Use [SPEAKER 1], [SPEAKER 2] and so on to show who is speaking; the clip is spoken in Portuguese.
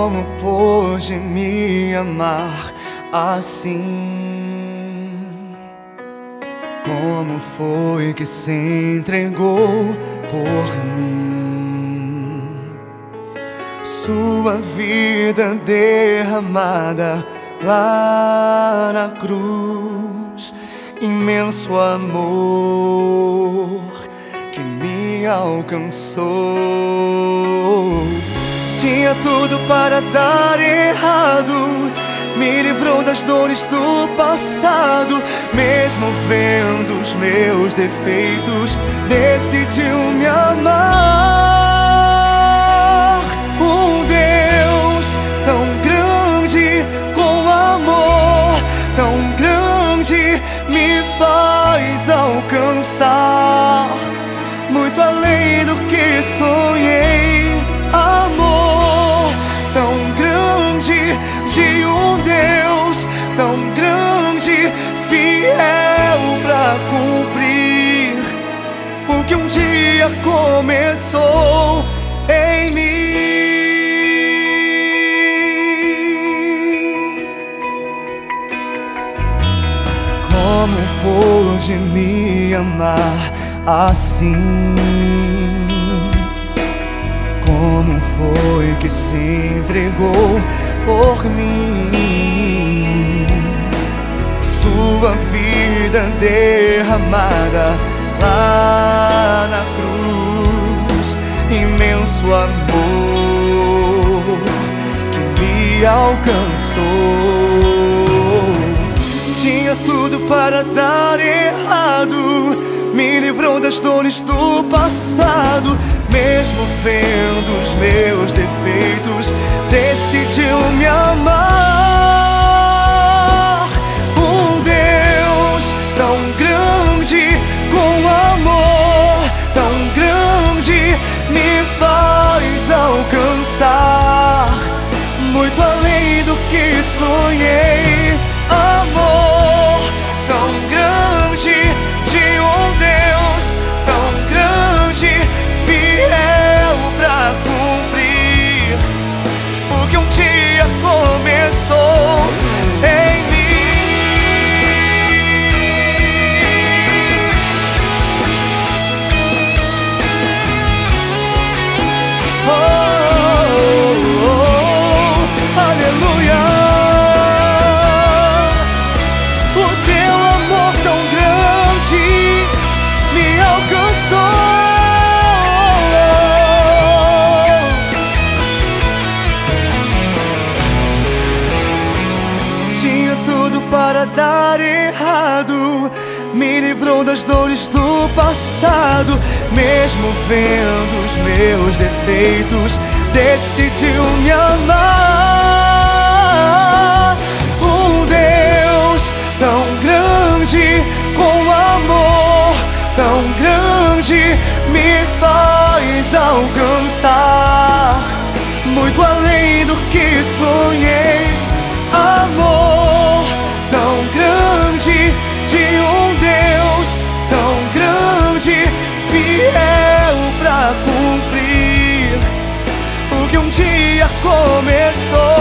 [SPEAKER 1] Como pôde me amar assim? Como foi que se entregou por mim? Sua vida derramada lá na cruz, imenso amor que me alcançou. Tinha tudo para dar errado, me livrou das dores do passado. Mesmo vendo os meus defeitos, decidiu me amar. Um Deus tão grande, com amor tão grande, me faz alcançar muito além do que sonhei. Amor tão grande, de um Deus tão grande, fiel pra cumprir o que um dia começou em mim. Como pôde me amar assim? Como foi que se entregou por mim? Sua vida derramada lá na cruz, imenso amor que me alcançou. Tinha tudo para dar errado, me livrou das dores do passado. Mesmo vendo os meus defeitos, decidiu me amar. Um Deus tão grande, com amor tão grande, me faz alcançar muito além do que sonhei. Amor tão grande, de um Deus tão grande, fiel pra cumprir o que um dia começou em mim. Oh, oh, oh, aleluia. O teu amor tão grande me alcançou. Tinha tudo para dar errado, me livrou das dores do passado. Mesmo vendo os meus defeitos, decidiu me amar. Um Deus tão grande, com amor tão grande, me faz alcançar muito além do que sonhei. Amor tão grande, de um Deus tão grande, fiel pra cumprir o que um dia começou.